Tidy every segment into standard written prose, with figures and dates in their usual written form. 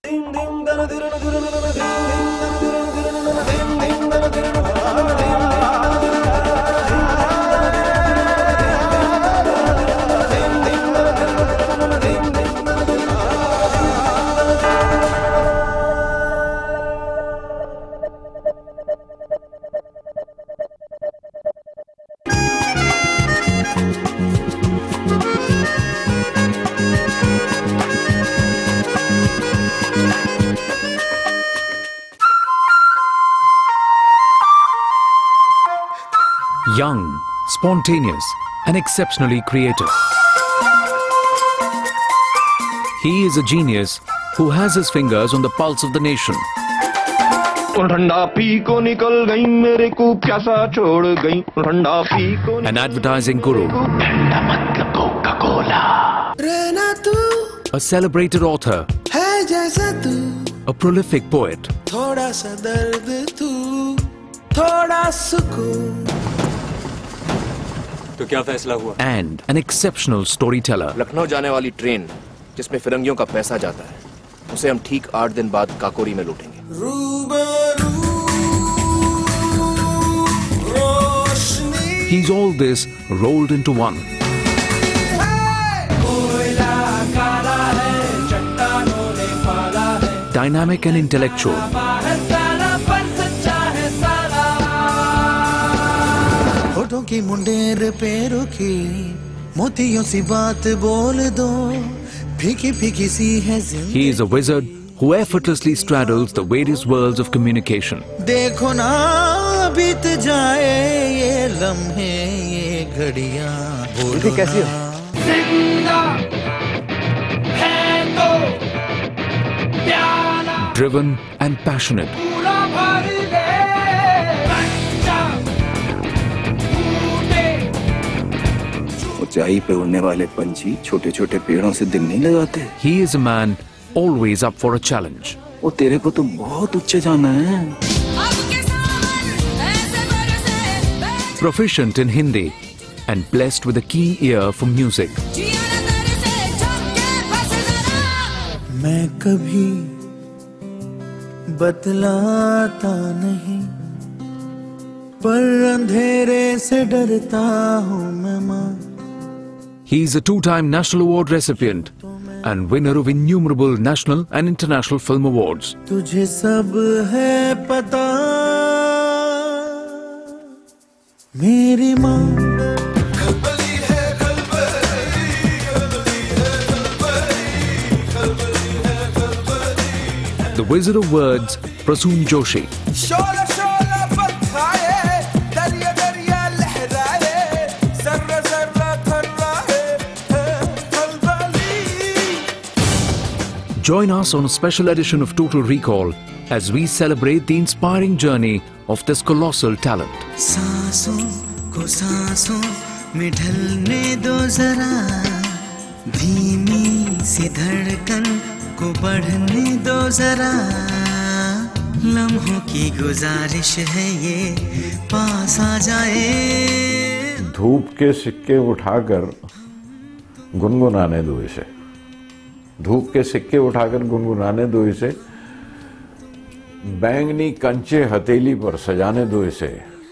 Young, spontaneous, and exceptionally creative. He is a genius who has his fingers on the pulse of the nation. An advertising guru. A celebrated author. A prolific poet. तो क्या फैसला हुआ? And an exceptional storyteller. Lucknow जाने वाली train जिसमें फिरंगियों का पैसा जाता है, उसे हम ठीक 8 दिन बाद काकोरी में लूटेंगे। He's all this rolled into one. Dynamic and intellectual. होठों की मुंडेर पे रुकी, मोतियों सी बात बोल दो, फीकी फीकी सी है जिंदगी। He is a wizard who effortlessly straddles the various worlds of communication. देखो ना बीत जाए ये लम्हे ये घड़ियां, बोलो कैसी हो? जिंदा है तो प्याला, Driven and passionate. ऊंचाई पे उड़ने वाले पंछी छोटे छोटे पेड़ों से दिल नहीं लगाते। He is a man always up for a challenge. वो तेरे को तो बहुत ऊंचे जाना है। Proficient in Hindi and blessed with a keen ear for music. मैं कभी बतलाता नहीं, पर अंधेरे से डरता हूँ मैं माँ। He is a two-time National Award recipient and winner of innumerable national and international film awards. तुझे सब है पता मेरी माँ। The Wizard of Words, Prasoon Joshi. Join us on a special edition of Total Recall as we celebrate the inspiring journey of this colossal talent. सांसों को सांसों में ढलने दो जरा, धीमी सी धड़कन को बढ़ने दो जरा, लम्हों की गुजारिश है ये पास आ जाए। धूप के सिक्के उठाकर गुनगुनाने दो इसे, धूप के सिक्के उठाकर गुनगुनाने दो इसे, बैंगनी कंचे हथेली पर सजाने दो इसे,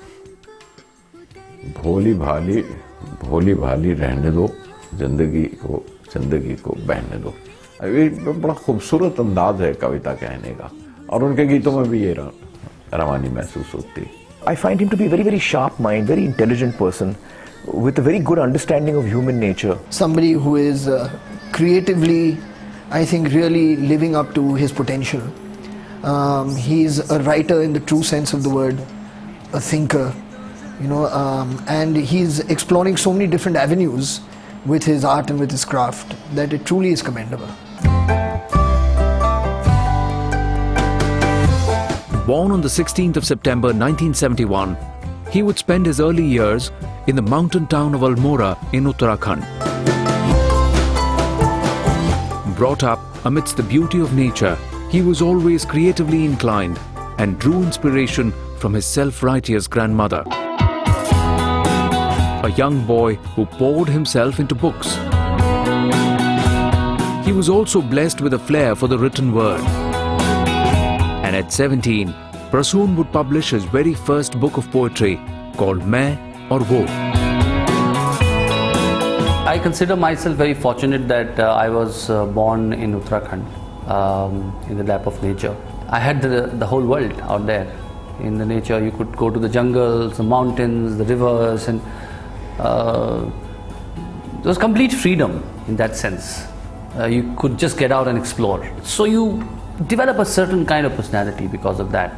भोली भाली रहने दो, जिंदगी को बहने दो। ये बड़ा खूबसूरत अंदाज है कविता कहने का, और उनके गीतों में भी ये रवानी महसूस होती। I find him to be a very, very sharp mind, very intelligent person with a very good understanding of human nature. Somebody who is creatively, I think, really living up to his potential. He's a writer in the true sense of the word, a thinker, you know, and he's exploring so many different avenues with his art and with his craft that it truly is commendable. Born on the 16th of September 1971, he would spend his early years in the mountain town of Almora in Uttarakhand. Brought up amidst the beauty of nature, he was always creatively inclined and drew inspiration from his self-righteous grandmother. A young boy who poured himself into books. He was also blessed with a flair for the written word. And at 17, Prasoon would publish his very first book of poetry called Main aur Wo. I consider myself very fortunate that I was born in Uttarakhand, in the lap of nature. I had the whole world out there. In the nature, you could go to the jungles, the mountains, the rivers, and there was complete freedom in that sense. You could just get out and explore. So you develop a certain kind of personality because of that.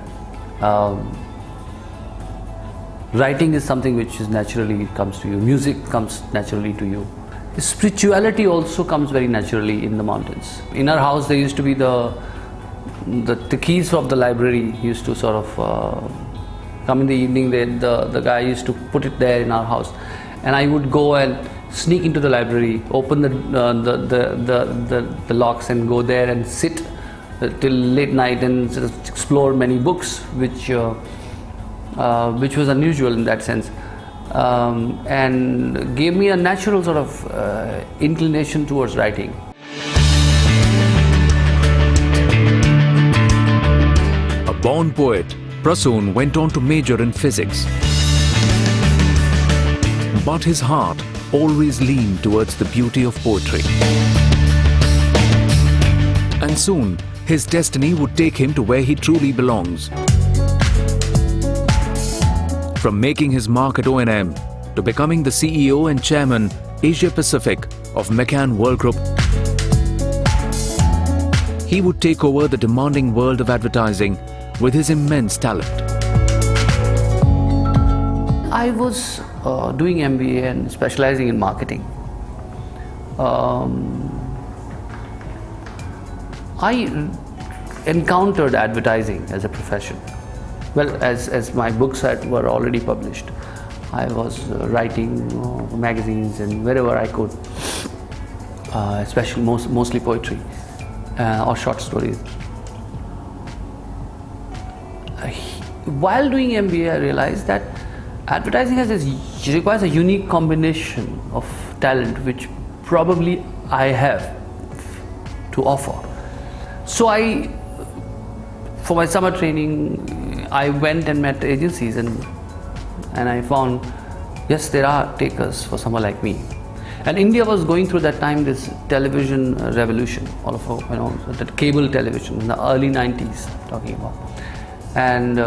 Writing is something which is naturally comes to you. Music comes naturally to you. Spirituality also comes very naturally in the mountains. In our house, there used to be the keys of the library used to sort of come in the evening. The guy used to put it there in our house, and I would go and sneak into the library, open the locks, and go there and sit till late night and sort of explore many books, which was unusual in that sense, and gave me a natural sort of inclination towards writing. A born poet, Prasoon went on to major in physics. But his heart always leaned towards the beauty of poetry. And soon, his destiny would take him to where he truly belongs. From making his mark at O&M to becoming the CEO and chairman Asia Pacific of McCann World Group, he would take over the demanding world of advertising with his immense talent. I was doing MBA and specializing in marketing. I encountered advertising as a profession. Well, as my books were already published, I was writing magazines and wherever I could, especially mostly poetry or short stories. While doing MBA, I realized that advertising requires a unique combination of talent, which probably I have to offer. So for my summer training, I went and met agencies, and I found, yes, there are takers for someone like me. And India was going through that time this television revolution, all of that cable television in the early 90s, talking about, and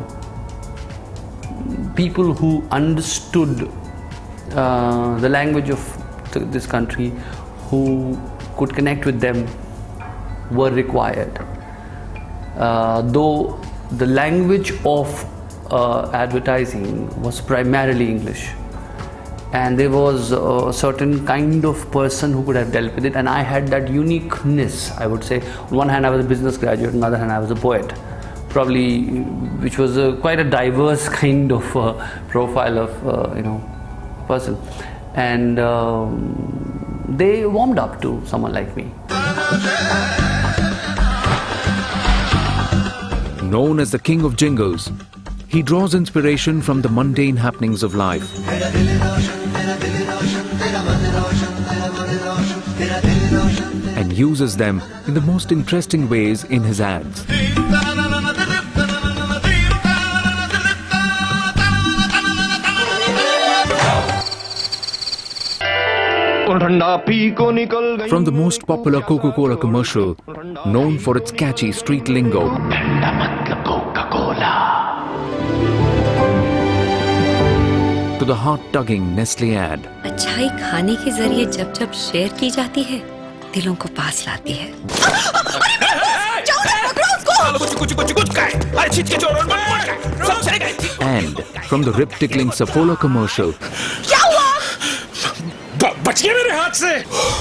people who understood the language of this country, who could connect with them, were required. Though the language of advertising was primarily English, and there was a certain kind of person who could have dealt with it, and I had that uniqueness, I would say. On one hand, I was a business graduate, on the other hand, I was a poet, probably, which was quite a diverse kind of profile of person, and they warmed up to someone like me. Known as the king of jingles, he draws inspiration from the mundane happenings of life and uses them in the most interesting ways in his ads. From the most popular Coca-Cola commercial, known for its catchy street lingo, to the heart-tugging Nestle ad. अच्छाई खाने के जरिए जब share की जाती है, दिलों को पास लाती है. And from the rib-tickling Saffola commercial, बच गए मेरे हाथ से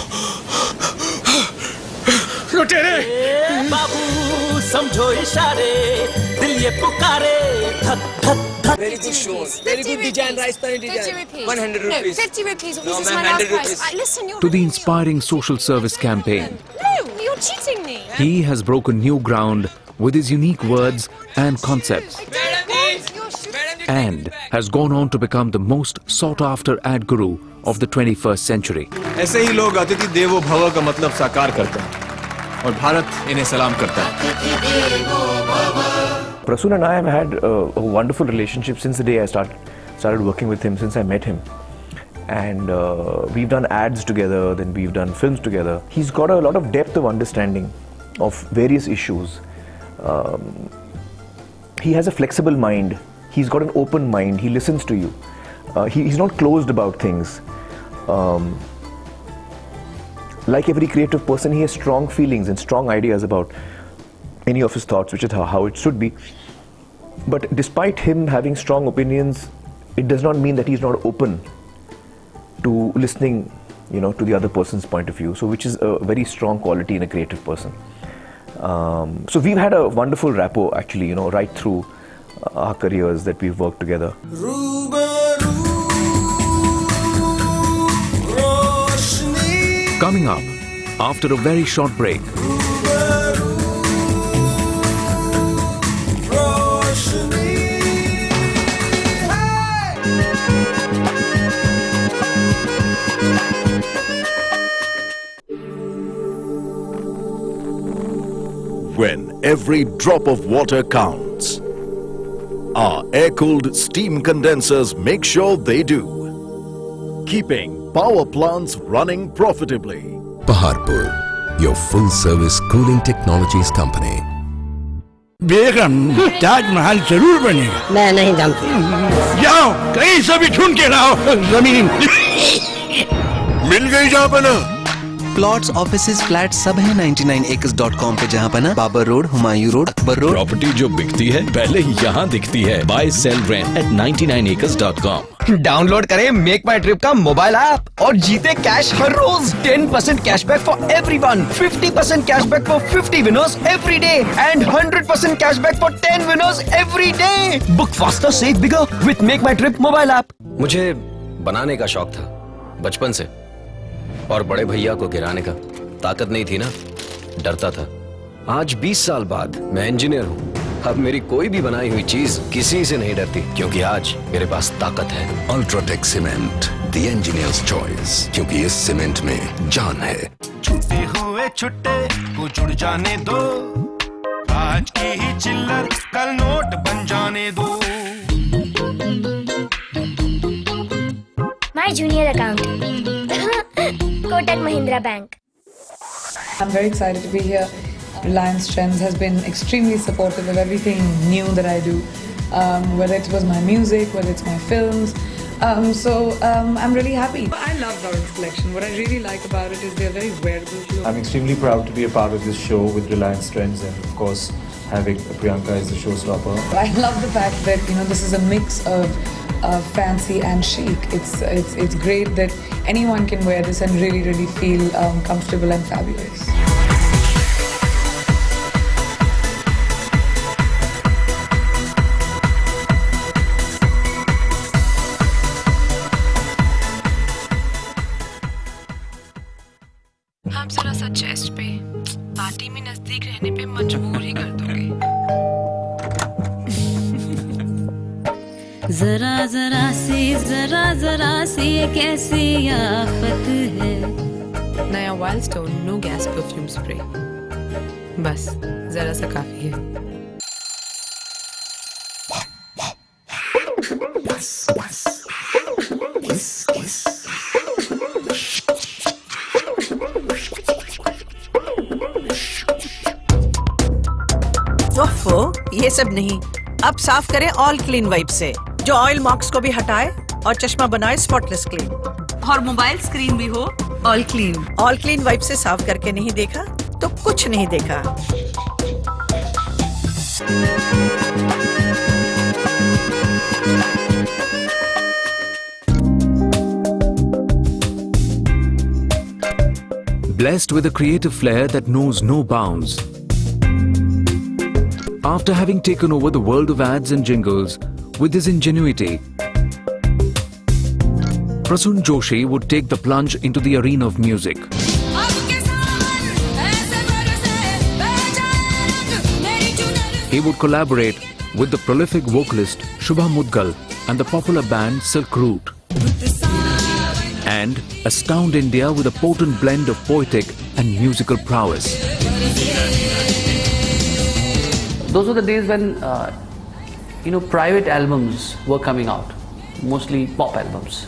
लुटेरे बाबू समझो इशारे दिल ये पुकारे धक धक धक. Very good shows, very good design, Rajasthani design. 100 rupees. 50 rupees. No, this is my last price. Listen, to the inspiring social service campaign. No, you're cheating me. He has broken new ground with his unique words and concepts. Madam ji, and has gone on to become the most sought-after ad guru of the 21st century. ऐसे ही लोग अतिथि देवो भव का मतलब साकार करते हैं और भारत इन्हें सलाम करता है. Prasoon and I have had a wonderful relationship since the day I started working with him, since I met him. And we've done ads together, then we've done films together. He's got a lot of depth of understanding of various issues. He has a flexible mind. He's got an open mind. He listens to you. He's not closed about things. Like every creative person, he has strong feelings and strong ideas about any of his thoughts, which is how it should be. But despite him having strong opinions, it does not mean that he's not open to listening, to the other person's point of view. So, which is a very strong quality in a creative person. So we've had a wonderful rapport, actually, right through our careers that we've worked together. Coming up, after a very short break. When every drop of water counts, our air-cooled steam condensers make sure they do, keeping power plants running profitably. Paharpur, your full-service cooling technologies company. बेगम, ताजमहल जरूर बनेगा। मैं नहीं जानती। जाओ, कहीं से भी ढूंढ के लाओ जमीन। मिल गई जहाँ पर ना। प्लॉट्स, ऑफिसेज, फ्लैट सब है 99acres.com पे, जहाँ पर ना Babar road, Humayun road, Akbar road. Property जो बिकती है पहले ही यहाँ दिखती है। Buy, sell, rent at 99acres.com। Download करें मेक माई ट्रिप का मोबाइल ऐप और जीते cash her rose. 10% cashback for everyone, 50% cashback for 50 winners every day and 100% cashback for 10 winners every day. Book faster, save bigger with make my trip mobile app. मुझे बनाने का शौक था बचपन से, और बड़े भैया को गिराने का ताकत नहीं थी ना, डरता था। आज 20 साल बाद मैं इंजीनियर हूँ। अब मेरी कोई भी बनाई हुई चीज किसी से नहीं डरती, क्योंकि आज मेरे पास ताकत है। UltraTech cement, the engineers choice, क्योंकि इस सीमेंट में जान है। छुट्टे हुए छुट्टे को जुड़ जाने दो, आज की ही चिल्लर कल नोट बन जाने दो। My junior accountant, Kotak Mahindra Bank. I'm very excited to be here. Reliance Trends has been extremely supportive of everything new that I do, whether it was my music, whether it's my films. I'm really happy. I love Varun's collection. What I really like about it is they're very wearable clothes. I'm extremely proud to be a part of this show with Reliance Trends, and of course having Priyanka as the showstopper. I love the fact that this is a mix of fancy and chic. It's great that anyone can wear this and really feel comfortable and fabulous. आप जरा सा chest पे party में नजदीक रहने पे मजबूर ही कर दोगे। जरा जरा सी ये कैसी आफत है। नया Wild Stone no gas perfume spray, बस जरा सा काफी है। ये सब नहीं, अब साफ करें ऑल क्लीन वाइप से, जो ऑयल मार्क्स को भी हटाए और चश्मा बनाए स्पॉटलेस क्लीन। और मोबाइल स्क्रीन भी हो all clean. All clean wipe से साफ करके नहीं देखा तो कुछ नहीं देखा। Blessed with a creative flair that knows no bounds. After having taken over the world of ads and jingles with his ingenuity, Prasoon Joshi would take the plunge into the arena of music. He would collaborate with the prolific vocalist Shubha Mudgal and the popular band Silk Route. And astound India with a potent blend of poetic and musical prowess. Those were the days when, private albums were coming out, mostly pop albums.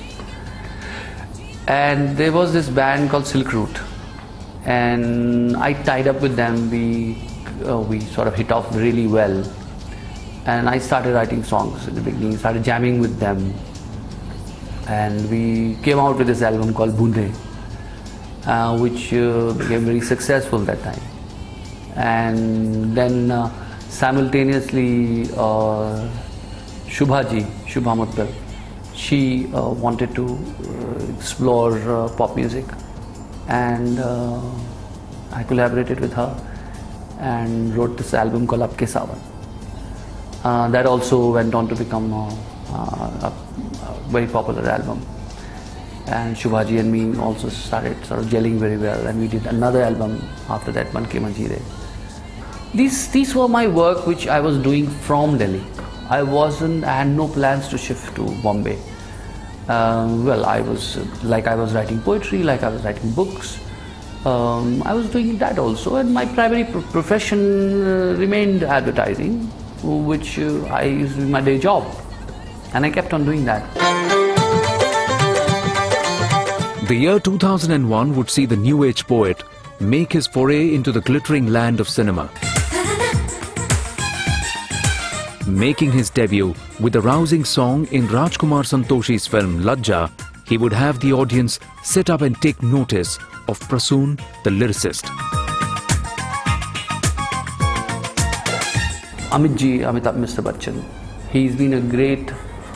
And there was this band called Silk Route, and I tied up with them. We sort of hit off really well, and I started writing songs in the beginning, started jamming with them, and we came out with this album called Boonde, which became very successful that time. And then simultaneously Shubha Mudgal, she wanted to explore pop music, and I collaborated with her and wrote this album called Ab Ke Sawan. That also went on to become a very popular album, and Shubhaji and me also started sort of gelling very well, and we did another album after that, Man Ke Manjeere. These were my work which I was doing from Delhi. I had no plans to shift to Bombay. I was writing poetry, like I was writing books. I was doing that also, and my primary profession remained advertising, which I used to be my day job, and I kept on doing that. The year 2001 would see the new age poet make his foray into the glittering land of cinema. Making his debut with a rousing song in Rajkumar Santoshi's film Lajja, he would have the audience sit up and take notice of Prasoon, the lyricist. Amitabh Mr. Bachchan, he's been a great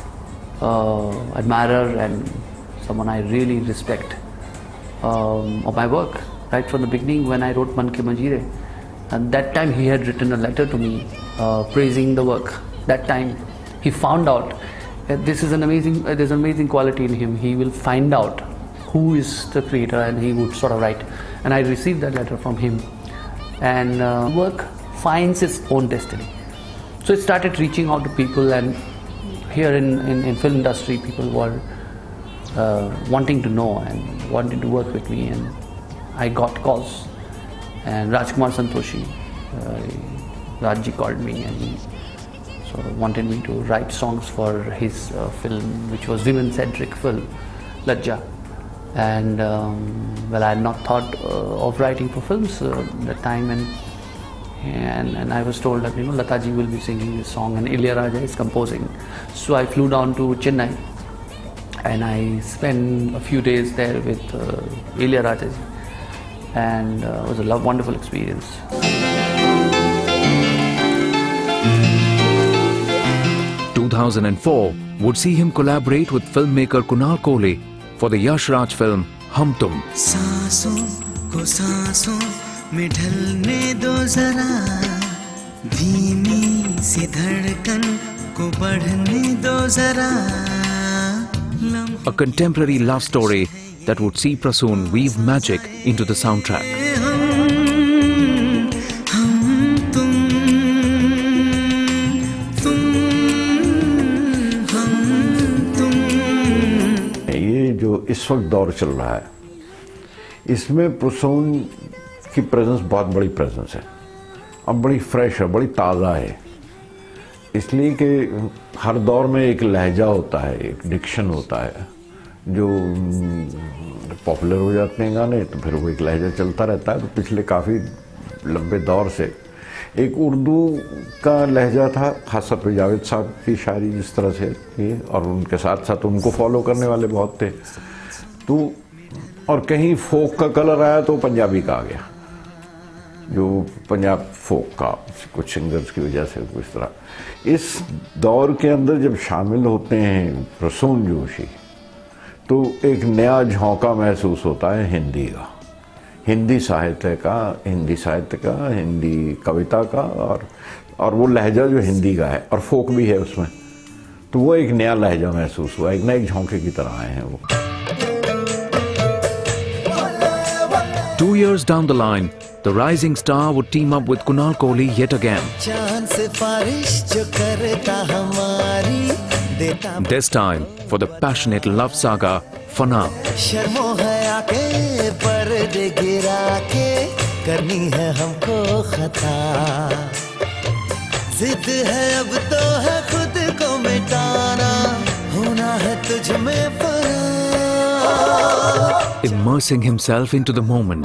admirer and someone I really respect of my work. Right from the beginning, when I wrote Man Ke Manjeere, and that time he had written a letter to me praising the work. That time he found out that there's an amazing quality in him. He will find out who is the creator, and he would sort of write. And I received that letter from him, and work finds its own destiny. So it started reaching out to people, and here in film industry, people were wanting to know and wanting to work with me, and I got calls. And Rajkumar Santoshi, Rajji called me, and he sort of wanted me to write songs for his film, which was women-centric film, Lajja. And I had not thought of writing for films at that time, and I was told that Lataji will be singing this song and Ilayaraja is composing. So I flew down to Chennai, and I spent a few days there with Ilayaraja, and it was a wonderful experience. 2004 would see him collaborate with filmmaker Kunal Kohli for the Yash Raj film Hum Tum. सांसों को सांसों में ढलने दो जरा, धीमी सी धड़कन को बढ़ने दो जरा. A contemporary love story that would see Prasoon weave magic into the soundtrack. ये जो इस वक्त दौर चल रहा है, इसमें प्रसून की प्रेजेंस बहुत बड़ी प्रेजेंस है, अब बड़ी फ्रेश है, बड़ी ताज़ा है, इसलिए कि हर दौर में एक लहजा होता है, एक डिक्शन होता है, जो पॉपुलर हो जाते हैं गाने तो फिर वो एक लहजा चलता रहता है. तो पिछले काफ़ी लंबे दौर से एक उर्दू का लहजा था, खासतौर पे जावेद साहब की शायरी जिस तरह से थी, और उनके साथ साथ उनको फॉलो करने वाले बहुत थे. तो और कहीं फोक का कलर आया तो पंजाबी का आ गया, जो पंजाब फोक का कुछ सिंगर्स की वजह से इस तरह. इस दौर के अंदर जब शामिल होते हैं प्रसून जोशी, तो एक नया झोंका महसूस होता है हिंदी का, हिंदी साहित्य का, हिंदी कविता का, और वो लहजा जो हिंदी का है और फोक भी है उसमें, तो वो एक नया लहजा महसूस हुआ, एक नए झोंके की तरह आए हैं वो. 2 years down the line, the rising star would team up with Kunal Kohli yet again. This time for the passionate love saga Fana. Immersing himself into the moment.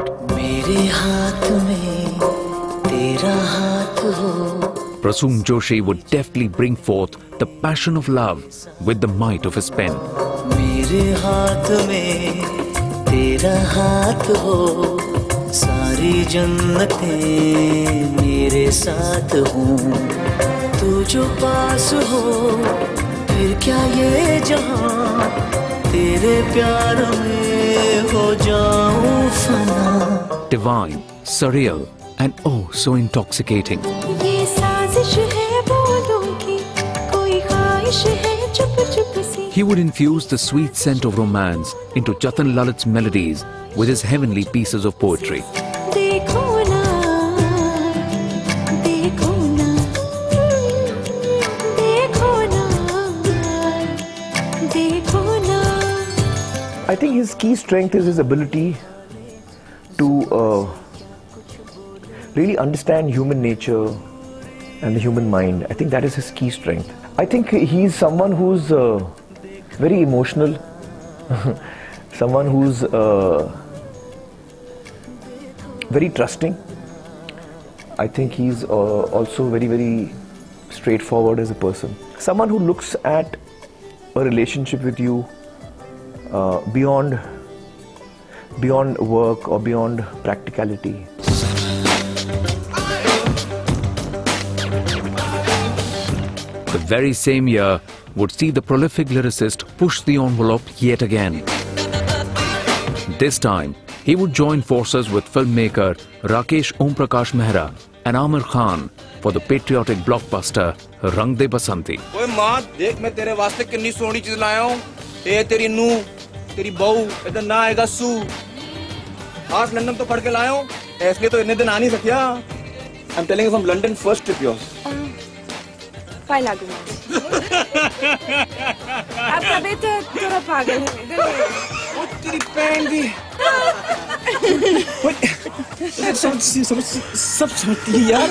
Prasoon Joshi would deftly bring forth the passion of love with the might of his pen. सारी जन्नतें मेरे साथ हूँ तू जो पास हो फिर क्या ये जहाँ तेरे प्यार में हो जाऊँ फना. Divine, surreal and oh so intoxicating. ये साजिश है बोलों की कोई ख्वाहिश है चुप चुप सी. He would infuse the sweet scent of romance into Jatan Lalit's melodies with his heavenly pieces of poetry. I think his key strength is his ability to really understand human nature and the human mind. I think that is his key strength. I think he's someone who's very emotional, someone who's very trusting. I think he's also very, very straightforward as a person. Someone who looks at a relationship with you beyond work or beyond practicality. The very same year would see the prolific lyricist push the envelope yet again. This time, he would join forces with filmmaker Rakesh Om Prakash Mehra and Amir Khan for the patriotic blockbuster Rang De Basanti. ओए माँ, देख मैं तेरे वास्ते कितनी सोहनी चीज लाया हूँ. ये तेरी नू, तेरी बहू, इधर ना आएगा सू. आज लंदन तो पढ़ के लाया हूँ. ऐसे तो इतने दिन आ नहीं सकिया. I'm telling you from London, first trip yours. फाइल आगू में. अब तबीयत थोड़ा पागल है. वो तेरी पैन दी. सब समझती है यार.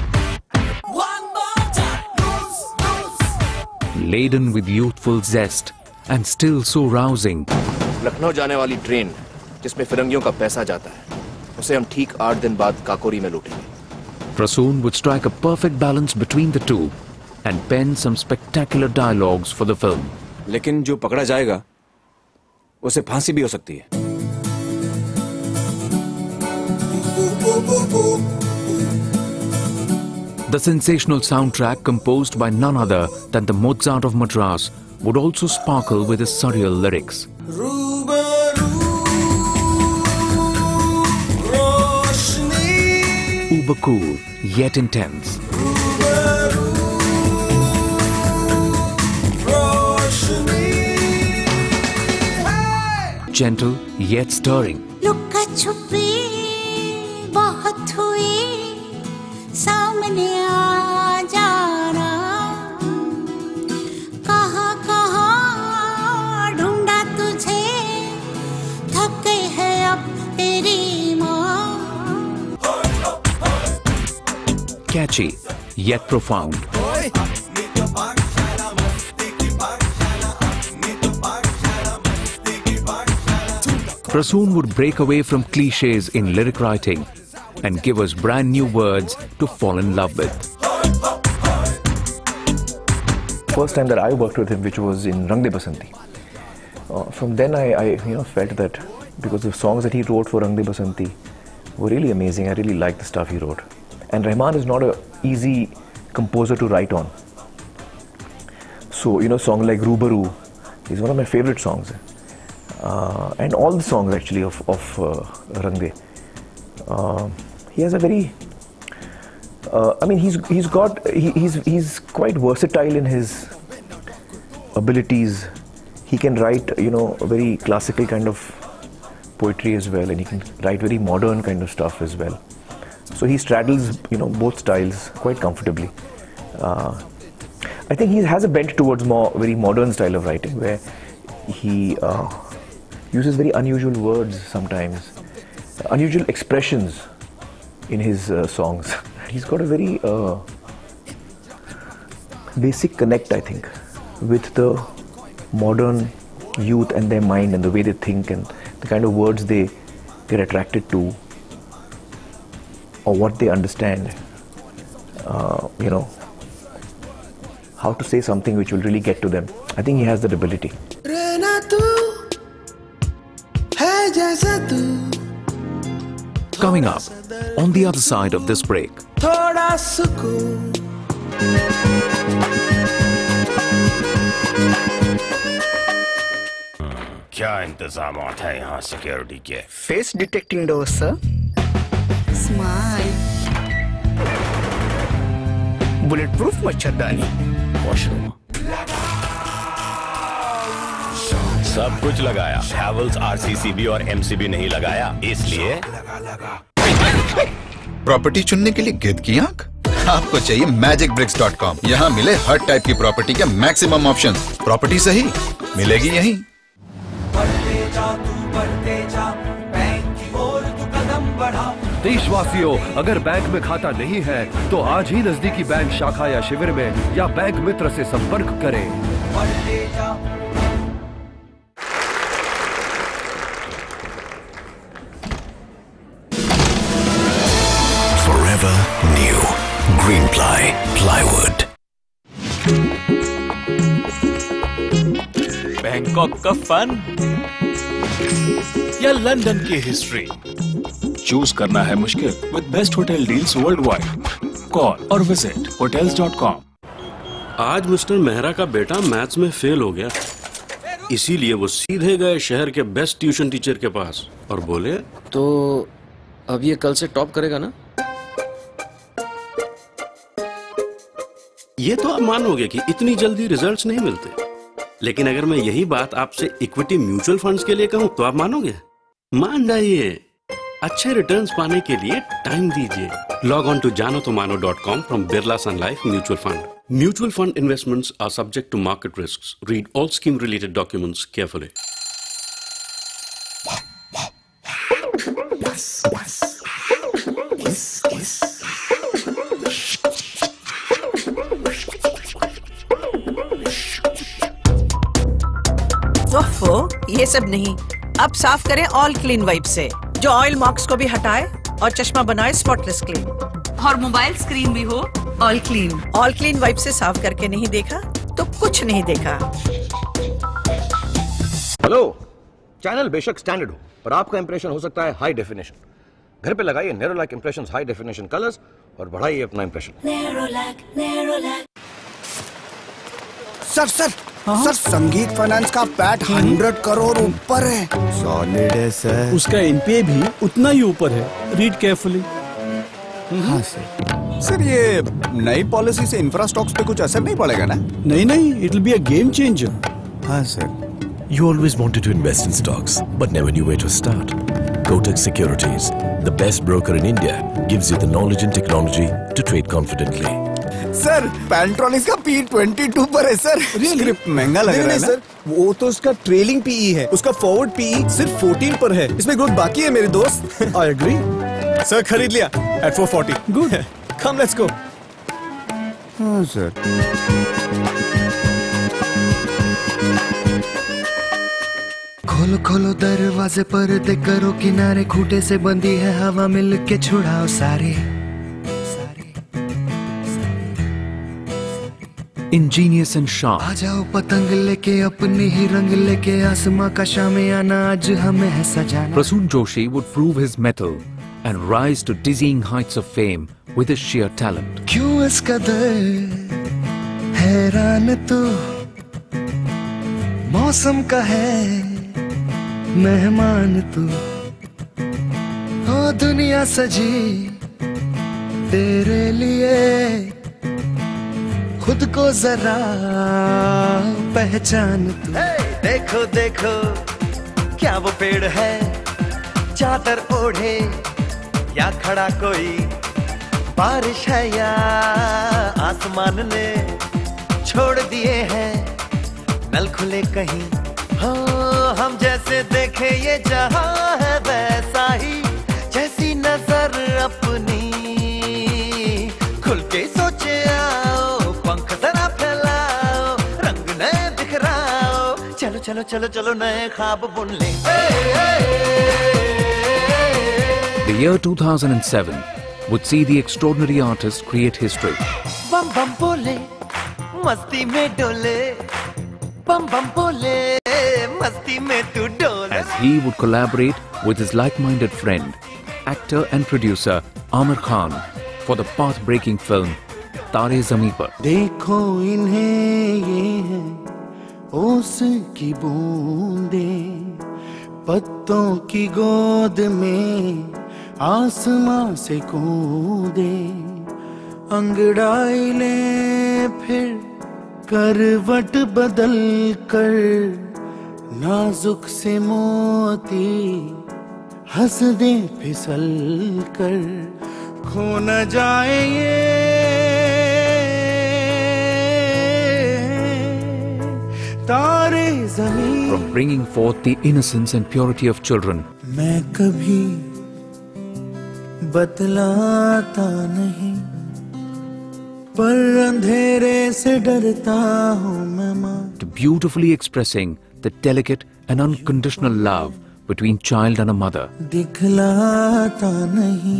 Laden with youthful zest and still so rousing. Lucknow जाने वाली ट्रेन जिसमें फिरंगियों का पैसा जाता है, उसे हम ठीक 8 दिन बाद काकोरी में लूटेंगे. Prasoon would strike a perfect balance between the two and pen some spectacular dialogues for the film. लेकिन जो पकड़ा जाएगा, उसे फांसी भी हो सकती है. The sensational soundtrack, composed by none other than the Mozart of Madras, would also sparkle with his surreal lyrics. Uber cool, yet intense. Gentle, yet stirring. लुका छुपी बहुत हुई, सामने आ जाना. कहाँ कहाँ ढूंढा तुझे, थक गई है अब तेरी माँ. Catchy, yet profound. Prasoon would break away from cliches in lyric writing and give us brand new words to fall in love with. First time that I worked with him, which was in Rang De Basanti. From then I felt that because the songs that he wrote for Rang De Basanti were really amazing. I really liked the stuff he wrote. And Rahman is not an easy composer to write on. So, song like Rubaru is one of my favorite songs. And all the songs actually of Rang De. He has a very, he's quite versatile in his abilities. He can write, a very classical kind of poetry as well, and he can write very modern kind of stuff as well. So he straddles, both styles quite comfortably. I think he has a bent towards very modern style of writing, where he uses very unusual words sometimes, unusual expressions in his songs. He's got a very basic connect, I think, with the modern youth and their mind and the way they think and the kind of words they get attracted to or what they understand. How to say something which will really get to them. I think he has that ability. Coming up, on the other side of this break. क्या इंतजामात है यहाँ security के? Face detecting door sir, smile, bullet proof मच्छरदानी, washroom, सब कुछ लगाया। Havells RCCB और MCB नहीं लगाया, इसलिए प्रॉपर्टी चुनने के लिए गिद्ध की आंख? आपको चाहिए magicbricks.com। यहाँ मिले हर टाइप की प्रॉपर्टी के मैक्सिमम ऑप्शन। प्रॉपर्टी सही मिलेगी यहीं। देशवासियों, अगर बैंक में खाता नहीं है तो आज ही नजदीकी बैंक शाखा या शिविर में या बैंक मित्र से संपर्क करें। Forever new Greenply plywood. Bangkok का फन या लंदन की हिस्ट्री, चूज करना है मुश्किल with best hotel deals world wide. Call और विजिट hotels.com। आज मिस्टर मेहरा का बेटा मैथ्स में फेल हो गया, इसीलिए वो सीधे गए शहर के बेस्ट ट्यूशन टीचर के पास और बोले, तो अब ये कल से टॉप करेगा ना? ये तो आप मानोगे कि इतनी जल्दी रिजल्ट्स नहीं मिलते, लेकिन अगर मैं यही बात आपसे इक्विटी म्यूचुअल फंड्स के लिए कहूं तो आप मानोगे? मान जाइए। अच्छे रिटर्न्स पाने के लिए टाइम दीजिए। Log on to janotomano.com from Birla sun life mutual fund. Mutual fund investments are subject to market risks. Read all scheme related documents carefully. ये सब नहीं, अब साफ करें ऑल क्लीन वाइप से, जो ऑयल मार्क्स को भी हटाए और चश्मा बनाए स्पॉटलेस क्लीन। और मोबाइल स्क्रीन भी हो all clean. All clean wipe से साफ करके नहीं देखा तो कुछ नहीं देखा। हेलो, चैनल बेशक स्टैंडर्ड हो पर आपका इंप्रेशन हो सकता है हाई डेफिनेशन। घर पे लगाइए Nerolac impressions high definition colours और बढ़ाइए अपना impression. Sir sir, Sangeet finance का पैट 100 करोड़ ऊपर है। सॉलिड है सर। उसका एनपीए भी उतना ही ऊपर है। Read carefully. हाँ सर। सर, ये नई पॉलिसी से इंफ्रा स्टॉक्स पे कुछ असर नहीं पड़ेगा ना? नहीं, it will be a game changer. हाँ sir. You always wanted to invest in stocks, but never knew where to start. Kotak Securities, the best broker in India, gives you the knowledge and technology to trade confidently. Sir, Pantronics का P22 पर है sir. Script महंगा लग रहा है ना? Sir, वो तो उसका ट्रेलिंग पीई है, उसका फॉरवर्ड पीई सिर्फ 14 पर है। इसमें ग्रोथ बाकी है मेरे दोस्त। I agree. सर, खरीद लिया at 440. Good. Come, let's go. हाँ सर। खोलो खोलो दरवाजे पर्दे करो किनारे, खूंटे से बंदी है हवा मिल के छुड़ाओ सारे। Ingenious and sharp. आ जाओ पतंग लेके अपने ही रंग लेके, आसमां का शामे आना आज हमें है सजाना। Prasoon Joshi would prove his mettle and rise to dizzying heights of fame with his sheer talent. क्यों इस कदर हैरान तू मौसम का है मेहमान तू, ओ दुनिया सजी तेरे लिए, खुद को जरा पहचान तू। देखो देखो क्या वो पेड़ है, चादर ओढ़े या खड़ा कोई बारिश है या आसमान ने छोड़ दिए हैं नल खुले कहीं। हो हम जैसे देखे ये जहां है वैसा ही, जैसी नजर अपनी खुल के सोचे आओ, पंख जरा फैलाओ, रंग नए बिखराओ, चलो चलो चलो चलो नए ख्वाब बुन ले। The year 2007 would see the extraordinary artist create history. बम बम बोले मस्ती में डोले, बम बम बोले मस्ती में तू डोले। As he would collaborate with his like-minded friend, actor and producer Amir Khan for the path-breaking film Taare Zameen Par. देखो इन्हें ये है ओस की बूंदें, पत्तों की गोद में आसमां से कूदे, अंगड़ाई ले फिर करवट बदल कर, नाजुक से मोती हंस दे फिसल कर, खो न जाए ये तारे ज़मीन। From bringing forth the innocence and purity of children, मैं कभी बतलाता नहीं, पर अंधेरे से डरता हूँ मैं माँ। to beautifully expressing the delicate and unconditional love between child and a mother. दिखलाता नहीं,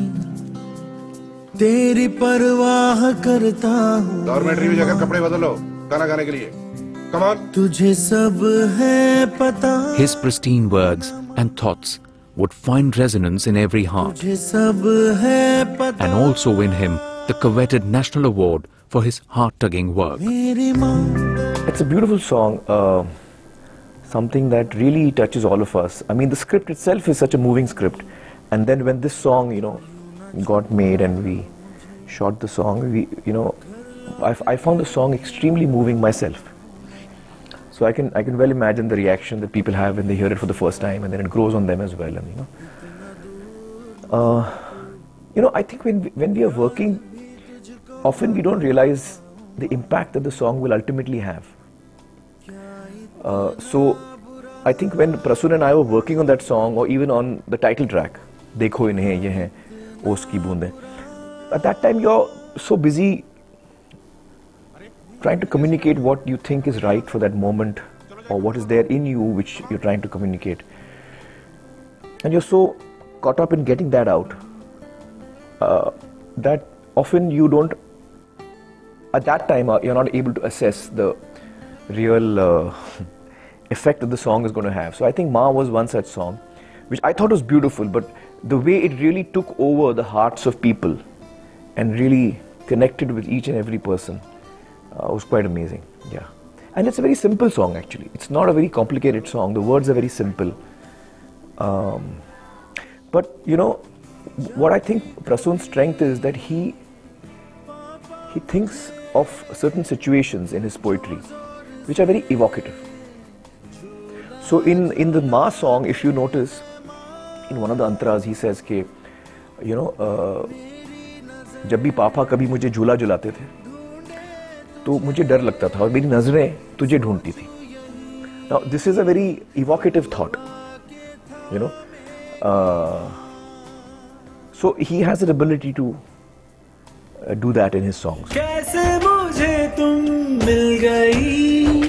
तेरी परवाह करता हूँ। डॉर्मेट्री में जाकर कपड़े बदलो गाना गाने के लिए। Come on. तुझे सब है पता। His pristine words and thoughts would find resonance in every heart तुझे सब है पता। and also win him the coveted national award for his heart-tugging work. मेरी माँ। It's a beautiful song, something that really touches all of us. I mean, the script itself is such a moving script, and then when this song, you know, got made and we shot the song, I found the song extremely moving myself. So I can well imagine the reaction that people have when they hear it for the first time, and then it grows on them as well. And I think when we are working, often we don't realize the impact that the song will ultimately have. So I think when Prasoon and I were working on that song, or even on the title track, Dekho Inhe Ye Hai, Oos Ki Boondein, at that time you're so busy trying to communicate what you think is right for that moment, or what is there in you which you're trying to communicate, and you're so caught up in getting that out that often you don't, at that time you're not able to assess the real effect that the song is going to have. So I think Ma was one such song which I thought was beautiful, but the way it really took over the hearts of people and really connected with each and every person was quite amazing. Yeah, and it's a very simple song actually. It's not a very complicated song. The words are very simple. But what I think Prasoon's strength is that he thinks of certain situations in his poetry which are very evocative. So in the Ma song, if you notice, in one of the antras he says कि जब भी पापा कभी मुझे झूला झुलाते थे तो मुझे डर लगता था और मेरी नजरें तुझे ढूंढती थी. Now this is a very evocative thought, so he has an ability to do that in his songs. कैसे मुझे तुम मिल गई,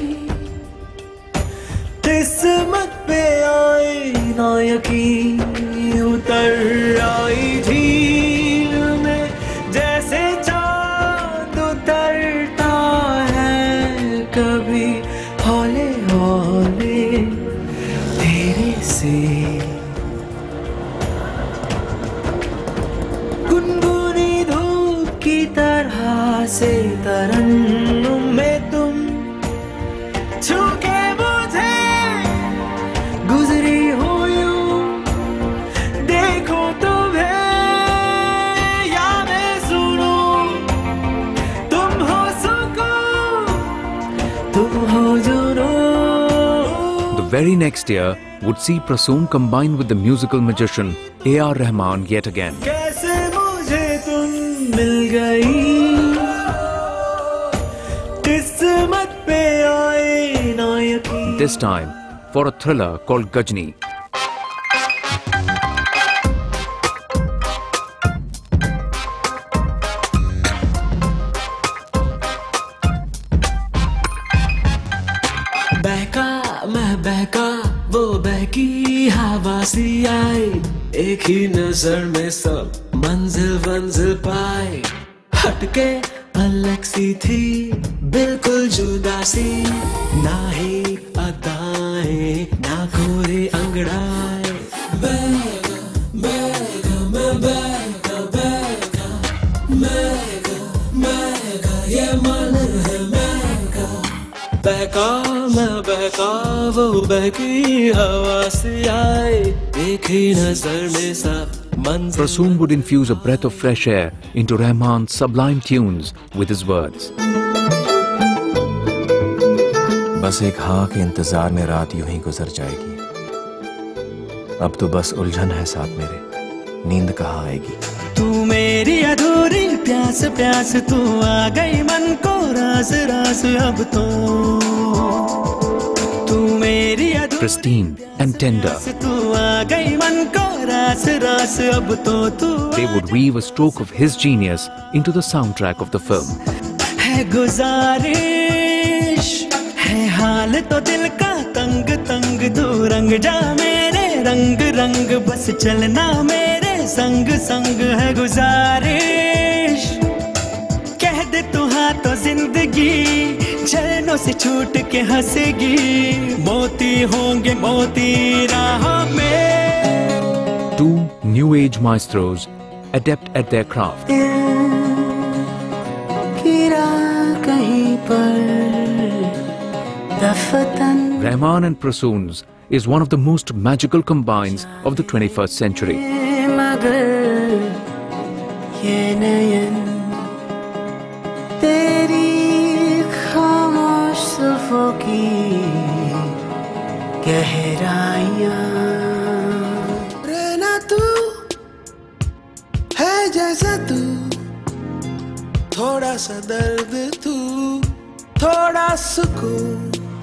किस्मत पे आई ना यकीन, उतर आई झील में जैसे चांद उतरता है कभी हौले हौले तेरे से. गुनगुनी धूप की तरह से तरन्नुम में तुम छूके मुझे गुजरी हो यूं, देखो तुम्हें या मैं सुनूं, तुम हो सुकून, तुम हो जुनून. The very next year would see Prasoon combine with the musical magician A.R. Rahman yet again. कैसे मुझे तुम मिल गई, किस्मत पे आए ना यकीन। This time for a thriller called Gajni. बहका मैं बहका, वो बहकी हवा सी आए, एक ही नजर में सब मंजिल मंजिल पाए। हटके अलग सी थी, बिल्कुल जुदा सी, ना ही अदाएं ना कोई अंगड़ाए। बहका बहका मैं बहका बहका, महका महका ये मन है महका। बहका मैं बहका, वो बहकी हवा से आए, एक ही नजर में सब मंजिल। Prasoon would infuse a breath of fresh air into Rahman's sublime tunes with his words. बस एक हाँ के इंतजार में रात यूं ही गुजर जाएगी, अब तो बस उलझन है साथ मेरे, नींद कहाँ आएगी। तू मेरी अधूरी प्यास प्यास, तू आ गई मन को रास रास, अब तो तू मेरी Pristine and tender, तू आ गई मन को रास रास, अब तो तू they would weave a stroke of his genius into the soundtrack of the film. है गुजारिश है हाल तो दिल का तंग तंग, तू रंग जा मेरे रंग रंग, बस चलना मेरे संग संग। है गुजारिश कह दे तू हाँ तो जिंदगी चरणों से छूट के हंसेगी, मोती होंगे मोती राह में। Two new age maestros adept at their craft. कहीं पर दफतन। Rahman and Prasoon's is one of the most magical combines of the 21st century. मगर ये नयन तेरी खामोश जुल्फों की गहराइयाँ। रहना तू है जैसा तू, थोड़ा सा दर्द तू, थोड़ा सुकून।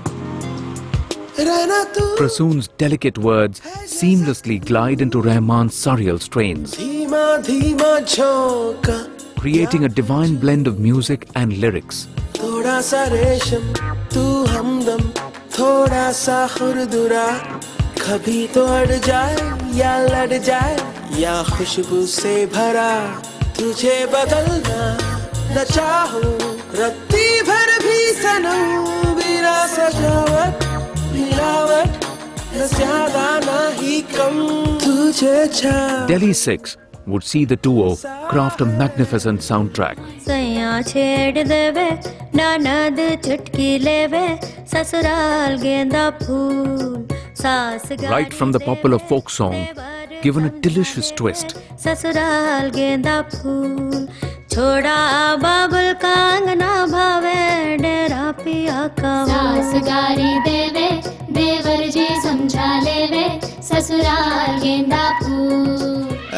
रहना तू। Prasoon's delicate words seamlessly glide into Rahman's surreal strains, धीमा धीमा झोंका, creating a divine blend of music and lyrics. थोड़ा सा रेशम तू हमदम, थोड़ा सा खुरदुरा, कभी तो अड़ जाए या लड़ जाए, या खुशबू से भरा तुझे बदलना न चाहूं, रत्ती भर भी सनम, बिना सजावट मिलावट न ज्यादा ना ही कम, तुझे छा। Delhi 6 would see the duo craft a magnificent soundtrack. सैया छेड़ देवे ननद चुटकी लेवे, ससुराल गेंदा फूल सास Right from the popular folk song, given a delicious twist. ससुराल गेंदा फूल छोड़ा बाबुल कांगना भावे, डेरा पिया का सास गारी देवे, देवर जी समझा लेवे, ससुराल गेंदा फूल।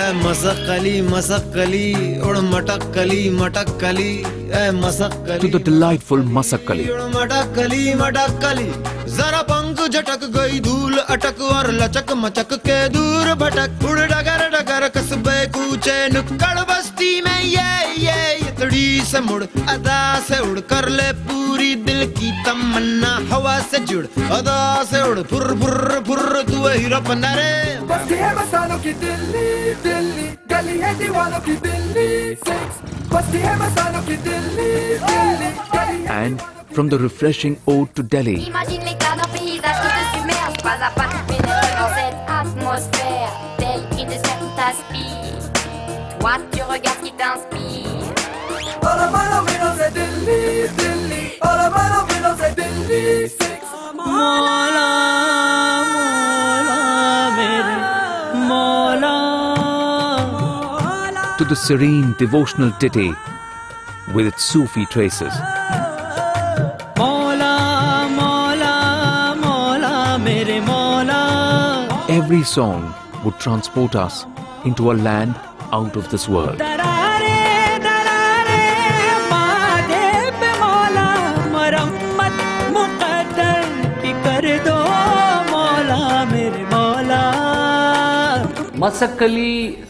मसक कली उड़ मटक कली, ए मसक कली। To the delightful Masakali. मटक कली, जरा पंख झटक गई धूल अटक, और लचक मचक के दूर भटक, उड़ डगर डगर कस्बे कूचे नुक्कड़ बस्ती में, ये इतड़ी से मुड़ अदा से उड़, कर ले पूरी दिल की तमन्ना, हवा से जुड़ अदा से उड़, फुर फुर फुर तू हीरो पन्ना रे। बस्ती है मस्तानों की दिल्ली दिल्ली, गली है दीवानों की दिल्ली 6, बस्ती है मस्तानों की दिल्ली दिल्ली, गली है। And from the refreshing ode to Delhi, Imagine les cadres paysages qui te submergent, pas à pas, pénètre dans cette atmosphère, tel une dessert qui t'aspire, toi tu regardes qui t'inspire. All the man of Venus est Delhi Delhi, all the man of Venus est Delhi 6, Mola Mola mere Mola. to the serene devotional ditty with its Sufi traces. Mola Mola Mola mere Mola. Every song would transport us into a land out of this world. Darare Masakali,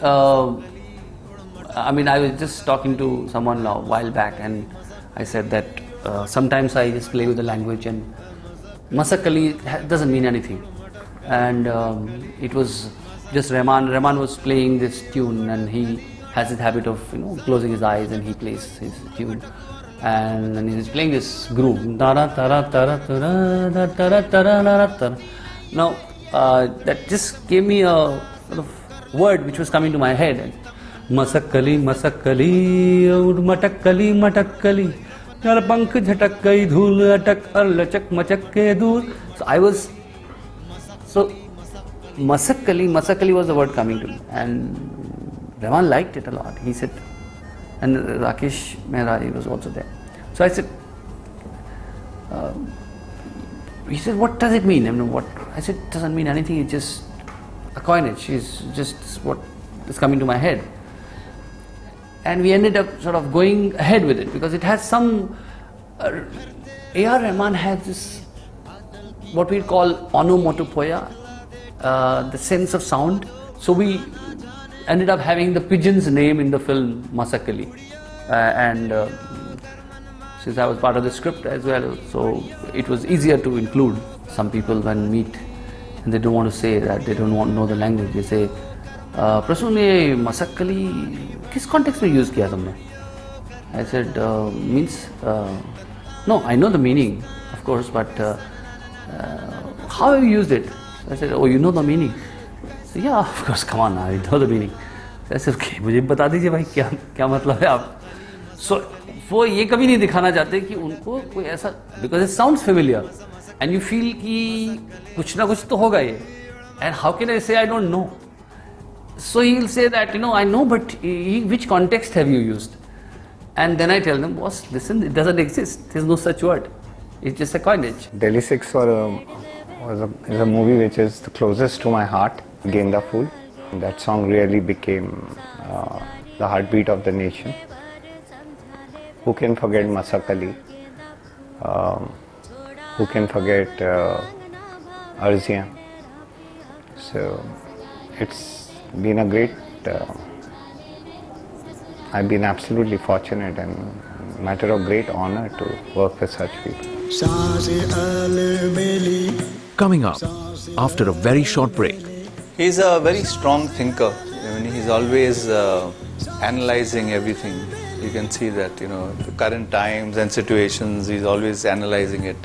I mean, I was just talking to someone a while back, and I said that sometimes I just play with the language, and Masakali doesn't mean anything. And it was just Rahman. Rahman was playing this tune, and he has this habit of closing his eyes, and he plays his tune. And then he's playing this groove. Now, that just gave me a sort of word which was coming to my head. Masakali, Masakali, Matakali, Matakali, Yar pank jhatak gai dhul atak ar lachak machak ke dur. So I was, Masakali, Masakali was the word coming to me. And Rahman liked it a lot. He said, and Rakesh Mehrari was also there. So I said, he said, what does it mean? I mean, I said, it doesn't mean anything, it's just a coinage, it's just what is coming to my head. And we ended up sort of going ahead with it because it has some, A.R. Rahman has this, what we call onomatopoeia, the sense of sound. So we ended up having the pigeon's name in the film Masakali, and since I was part of the script as well, so it was easier to include. Some people when meet and they don't want to say that, they don't want to know the language, they say, Prasun, ye Masakali किस context में use किया तुमने? I said, means, no, I know the meaning, of course, but how have you used it? I said, oh, you know the meaning? So, yeah, of course, come on, I know the meaning. So I said, okay, मुझे बता दीजिए भाई क्या मतलब है आप? So वो ये कभी नहीं दिखाना चाहते कि उनको कोई ऐसा, because it sounds familiar, and you feel कि कुछ ना कुछ तो होगा ये, and how can I say I don't know? So he will say that, I know, but which context have you used? And then I tell them, boss, listen, it doesn't exist. There's no such word. It's just a coinage. Delhi 6 is a movie which is the closest to my heart, Genda Phool. That song really became the heartbeat of the nation. Who can forget Masakali? Who can forget Arziyan? So it's been a great, I've been absolutely fortunate and a matter of great honor to work with such people. Coming up, after a very short break. He's a very strong thinker. I mean, he's always analyzing everything. You can see that, the current times and situations, he's always analyzing it.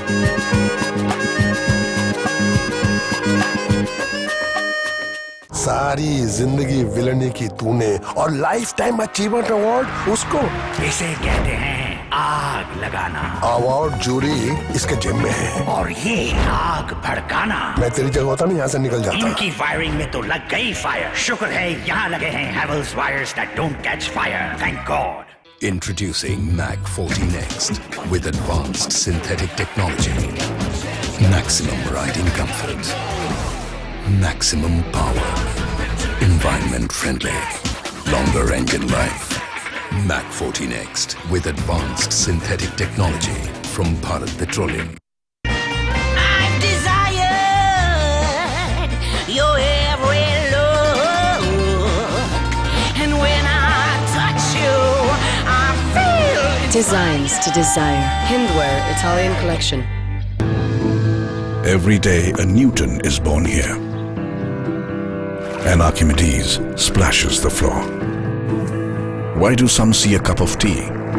सारी जिंदगी villainy की तूने और life time achievement award उसको, इसे कहते हैं आग लगाना। अवार्ड जूरी इसके जिम में है और ये आग भड़काना। मैं तेरी जगह होता ना यहाँ से निकल जाता। इनकी फायरिंग में तो लग गई फायर। शुक्र है यहाँ लगे हैं Havells wires that don't catch fire. Thank God. Introducing Mac 40 Next with advanced synthetic technology, maximum riding comfort, maximum power, environment friendly, longer engine life. Mac 40 Next with advanced synthetic technology from Bharat Petroleum. I've desired your every look, and when I touch you, I feel Designs to Desire, Hindware Italian collection. Every day a Newton is born here. And Archimedes splashes the floor. Why do some see a cup of tea,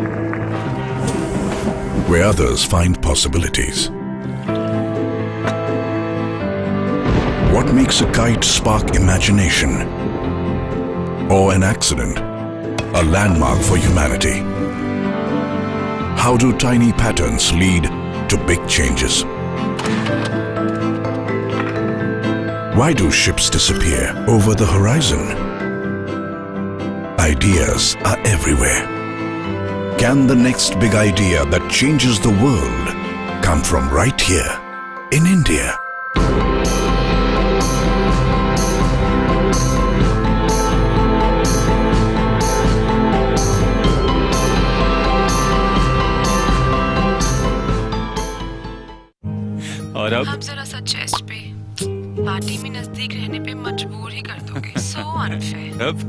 where others find possibilities? What makes a kite spark imagination, or an accident a landmark for humanity? How do tiny patterns lead to big changes? Why do ships disappear over the horizon? Ideas are everywhere. Can the next big idea that changes the world come from right here in India? और अब आप जरा सा chest पे party में नजदीक रहने पे मजबूर ही कर दोगे। So unfair. अब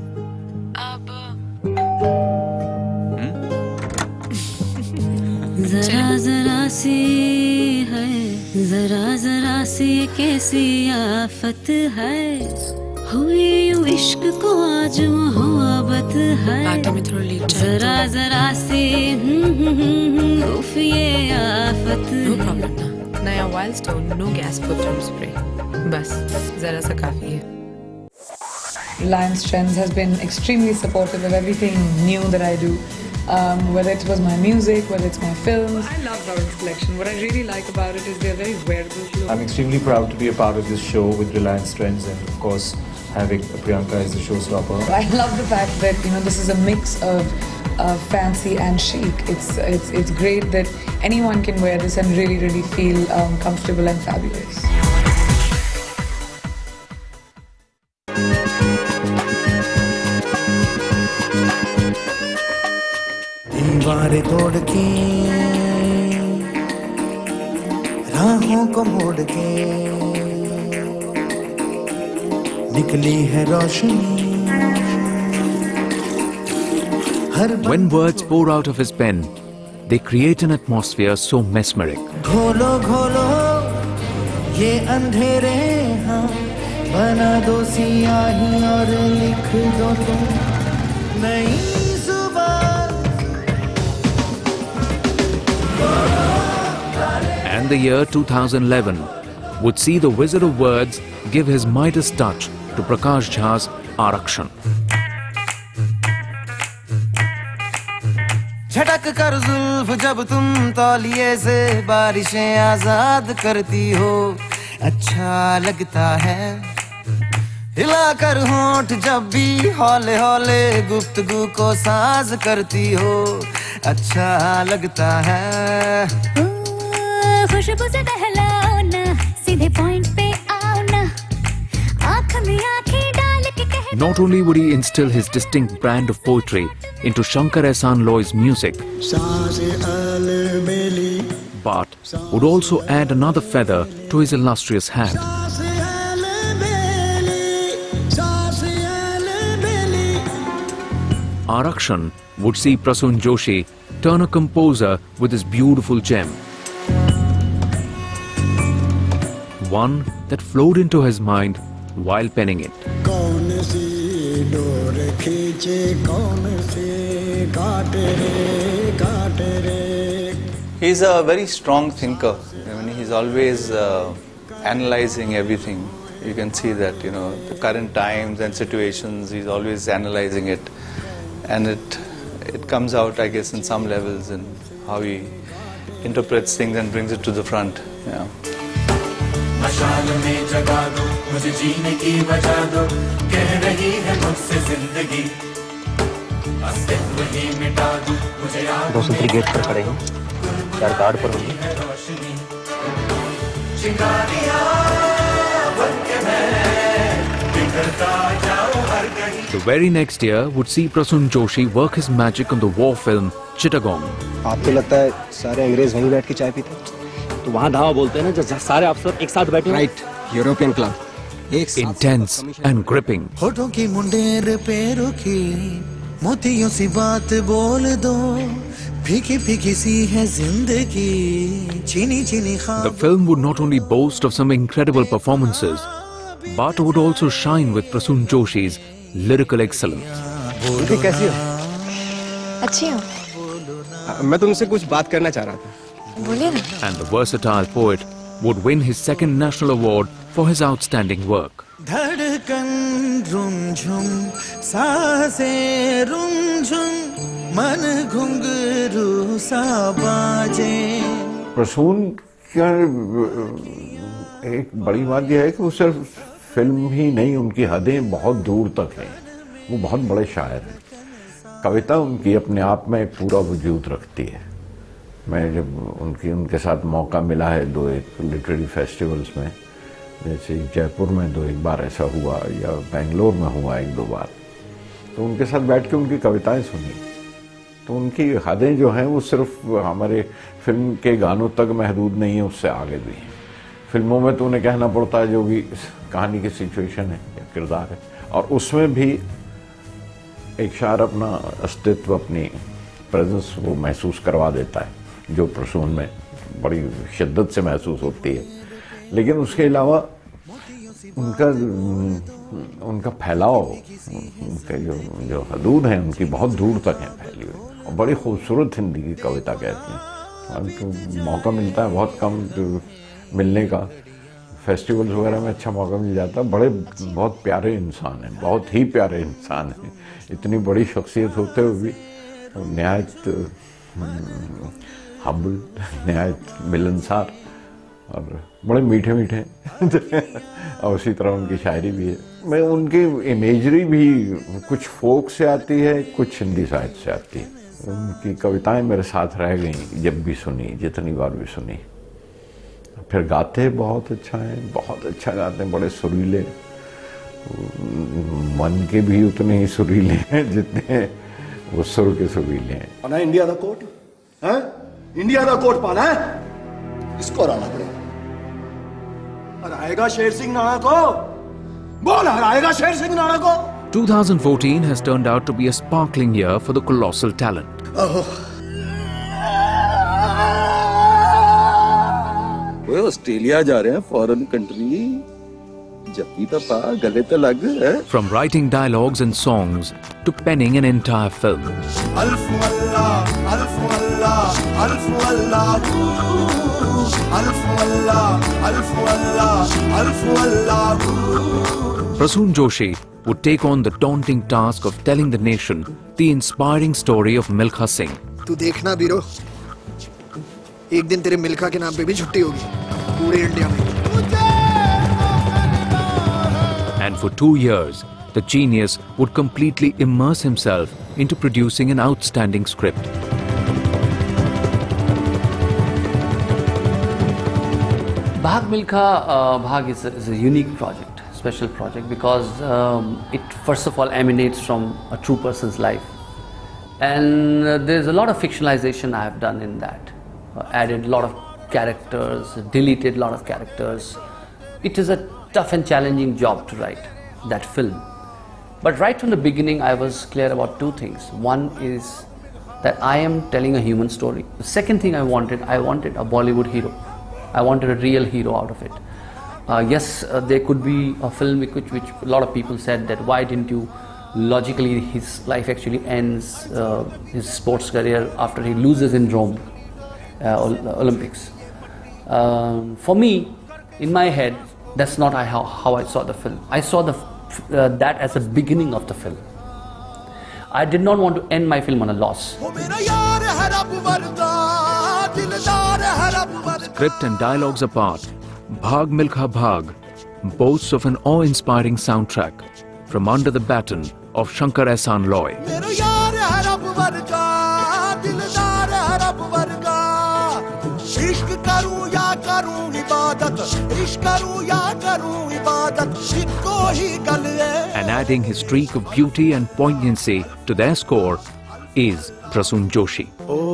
जरा जरा सी है, जरा जरा सी कैसी आफत है, हुई यूं इश्क को आज मोहब्बत है, जरा जरा सी उफ ये आफत। No problem ना, नया Wild Stone no gas perfume spray, बस जरा सा काफी है। Reliance Trends has been extremely supportive of everything new that I do. Whether it was my music, whether it's my films. I love Varun's collection. What I really like about it is they're very wearable clothes. I'm extremely proud to be a part of this show with Reliance Trends, and of course having Priyanka as the showstopper. I love the fact that this is a mix of fancy and chic. It's great that anyone can wear this and really feel comfortable and fabulous. दीवारें तोड़ के राहों को मोड़ के निकली है रोशनी। When words pour out of his pen, they create an atmosphere so mesmeric. घोलो घोलो ये अंधेरे हाँ, बना दो सियाही और लिख दो तुम नई And the year 2011 would see the Wizard of Words give his Midas touch to Prakash Jha's Arakshan. झटक कर जुल्फ जब तुम तौलिए से बारिशें आजाद करती हो, अच्छा लगता है। हिला कर होंठ जब भी हौले हौले गुफ्तगू को साज करती हो, अच्छा लगता है। खुशबू से बहलाओ ना, सीधे पॉइंट पे आओ ना, आँख में आँखें डाल के कह। Not only would he instill his distinct brand of poetry into Shankar Ehsaan Loy's music, but would also add another feather to his illustrious hat. Arakshan would see Prasoon Joshi turn a composer with his beautiful gem. One that flowed into his mind while penning it. He's a very strong thinker. He's always analyzing everything. You can see that, the current times and situations, he's always analyzing it. And it comes out, I guess, in some levels in how he interprets things and brings it to the front. Yeah. मशाल में जगा दो, मुझे जीने की वजह दो, कह रही है मुझसे जिंदगी, अस्तित्व ही मिटा दो, मुझे याद 203 गेट पर खड़े हैं, 4 गार्ड पर होंगे। चिंगारियां बन के मैं बिखरता जाऊं हर कहीं। The very next year would see Prasoon Joshi work his magic on the war film Chittagong. आपको लगता है सारे अंग्रेज वहीं बैठ के चाय पीते हैं? तो वहाँ धावा बोलते हैं ना, जब सारे अफसर एक साथ बैठे। Right, European club. Intense and gripping. होठों की मुंडेर पे रुकी, मोतियों सी बात बोल दो, फीकी फीकी सी है जिंदगी, चीनी चीनी ख्वाब। The film would not only boast of some incredible performances, but would also shine with Prasoon Joshi's lyrical excellence. कैसी हो? अच्छी हो। मैं तुमसे कुछ बात करना चाह रहा था। बोलिए ना। And the versatile poet would win his second national award for his outstanding work. धड़कन रुमझुम, सांसें रुमझुम, मन घुंघरू सा बाजे। प्रसून का एक बड़ी बात यह है कि वो सिर्फ फिल्म ही नहीं, उनकी हदें बहुत दूर तक हैं। वो बहुत बड़े शायर हैं। कविता उनकी अपने आप में एक पूरा वजूद रखती है। मैं जब उनके साथ मौका मिला है 2-1 लिटरेरी फेस्टिवल्स में, जैसे जयपुर में 2-1 बार ऐसा हुआ, या बेंगलोर में हुआ 1-2 बार, तो उनके साथ बैठ के उनकी कविताएं सुनी, तो उनकी हदें जो हैं वो सिर्फ हमारे फिल्म के गानों तक महदूद नहीं है, उससे आगे भी हैं। फिल्मों में तो उन्हें कहना पड़ता है जो भी कहानी की सिचुएशन है या किरदार है, और उसमें भी एक शायर अपना अस्तित्व, अपनी प्रेजेंस वो महसूस करवा देता है, जो प्रसून में बड़ी शिद्दत से महसूस होती है। लेकिन उसके अलावा उनका फैलाव, उनके जो हदूद हैं उनकी बहुत दूर तक हैं फैली हुई, और बड़ी खूबसूरत हिंदी की कविता कहते हैं। तो मौका मिलता है बहुत कम मिलने का, फेस्टिवल्स वगैरह में अच्छा मौका मिल जाता है। बहुत प्यारे इंसान हैं, बहुत ही प्यारे इंसान हैं। इतनी बड़ी शख्सियत होते हुए भी नहायत हम्बल, नहायत मिलनसार और बड़े मीठे मीठे और उसी तरह उनकी शायरी भी है। मैं उनकी इमेजरी भी कुछ फोक से आती है, कुछ हिंदी साहित्य से आती है। उनकी कविताएं मेरे साथ रह गई, जब भी सुनी, जितनी बार भी सुनी। फिर गाते बहुत अच्छा है, बहुत अच्छा गाते हैं, बड़े सुरीले, मन के भी उतने ही सुरीले हैं जितने वो सुर के सुरीले हैं। पाना इंडिया दा कोट है, इंडिया दा कोट पाना है, इसको हराना पड़ेगा। हराएगा शेर सिंह नाणा को, बोल हराएगा शेर सिंह नाणा को। 2014 has turned out to be a sparkling year for the colossal talent. वो ऑस्ट्रेलिया जा रहे हैं, फॉरेन कंट्री, जब भी तो पा गले तो लग है। From writing dialogues and songs to penning an entire film. Alfu Allah, Alfu Allah, Alfu Allah, Alfu Allah, Alfu Allah, Alfu Allah. Prasoon Joshi would take on the daunting task of telling the nation the inspiring story of Milkha Singh. तू देखना बीरो, एक दिन तेरे मिल्खा के नाम पे भी छुट्टी होगी पूरे इंडिया में। And for 2 years, the genius would completely immerse himself into producing an outstanding script. Bhag Milkha Bhag is a unique project, special project, because it first of all emanates from a true person's life, and there's a lot of fictionalization I have done in that. Added a lot of characters, deleted a lot of characters. It is a tough and challenging job to write that film. But right from the beginning I was clear about two things. One is that I am telling a human story. The second thing I wanted a Bollywood hero. I wanted a real hero out of it. Yes, there could be a film which a lot of people said that why didn't you, logically his life actually ends, his sports career after he loses in Rome, Olympics. For me, in my head, that's not how I saw the film. I saw that as the beginning of the film. I did not want to end my film on a loss. Script and dialogues apart, Bhag Milkha Bhag boasts of an awe-inspiring soundtrack from under the baton of Shankar Ehsaan Loy. And adding his streak of beauty and poignancy to their score is Prasoon Joshi.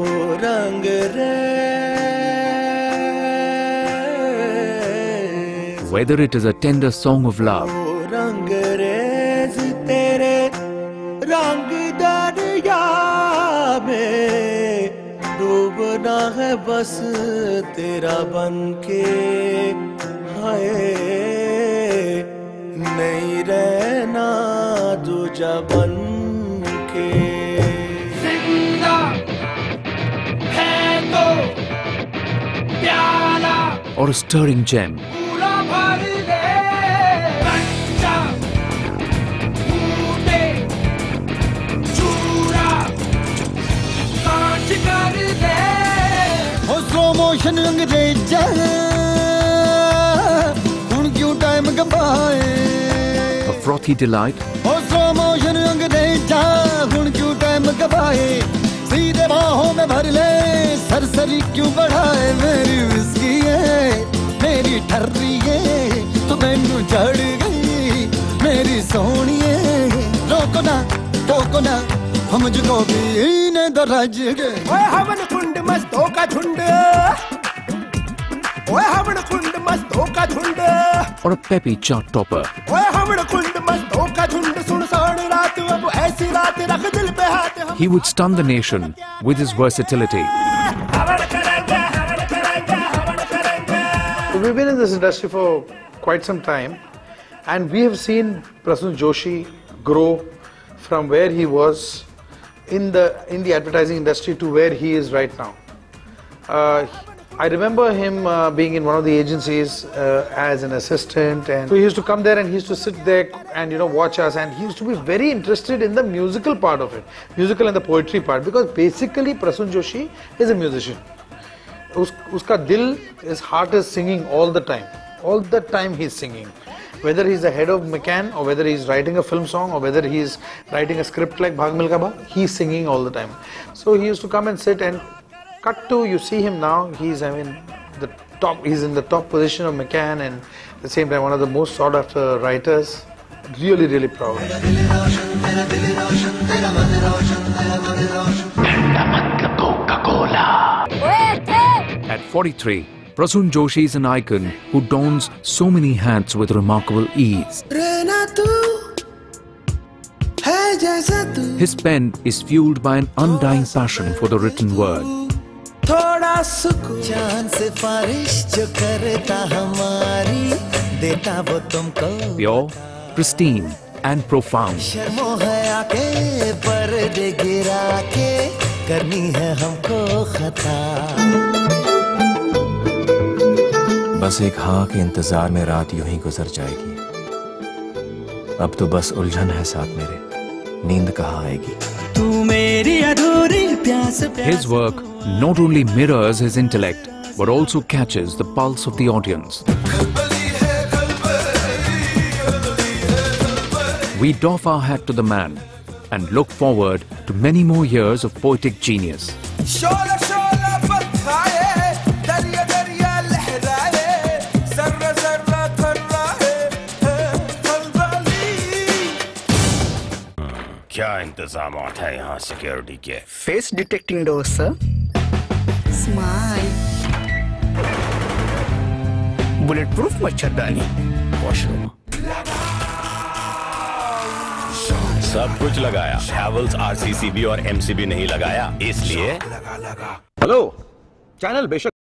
Whether it is a tender song of love डूबना है बस तेरा बनके, हाय नहीं रहना दूजा बनके। जिंदा है तो प्याला or a stirring gem. पूरा भर दे, कच्चा टूटे चूरा कांच कर दे। हो स्लो मोशन अंग्रेजा हुण क्यों टाइम गवाए। A frothy delight. हो स्लो मोशन अंग्रेजा हुण क्यों टाइम गवाए। सीधे बाहों में भर ले, सरसरी क्यों बढ़ाए। मेरी विस्की है, मेरी ठर्री है, तो मैनू चढ़ गई मेरी सोनिए। रोको ना टोको ना, हम मुझको भी ने दरज गए। ओए हवन कुंड मस्तों का झुंड, ओए हवन कुंड मस्तों का झुंड, or a peppy chart topper. ओए हवन कुंड मस्तों का झुंड, He would stun the nation with his versatility. We've been in this industry for quite some time, and we have seen Prasun Joshi grow from where he was in the advertising industry to where he is right now. I remember him being in one of the agencies as an assistant, and so he used to come there and he used to sit there and watch us, and he used to be very interested in the musical part of it, musical and the poetry part, because basically Prasun Joshi is a musician. Uska dil, his heart is singing all the time he's singing. Whether he's the head of McCann, or whether he's writing a film song, or whether he's writing a script like Bhag Milkha Bhag, he's singing all the time. So he used to come and sit, and cut to, you see him now, he's in the top position of McCann, and at the same time one of the most sought after writers. Really, really proud. At 43, Prasun Joshi is an icon who dons so many hats with remarkable ease. His pen is fueled by an undying passion for the written word. Pure, pristine, and profound. बस एक हाँ के इंतजार में रात यूं ही गुजर जाएगी। अब तो बस उलझन है साथ मेरे, नींद कहाँ आएगी। तू मेरी अधूरी प्यास His work not only mirrors his intellect, but also catches the pulse of the audience. We doff our hat to the man and look forward to many more years of poetic genius. क्या इंतजामात है यहाँ security के? Face detecting door sir, smile, bullet proof मच्छरदानी, washroom, सब कुछ लगाया। Havells RCCB और MCB नहीं लगाया, इसलिए। हेलो, चैनल बेशक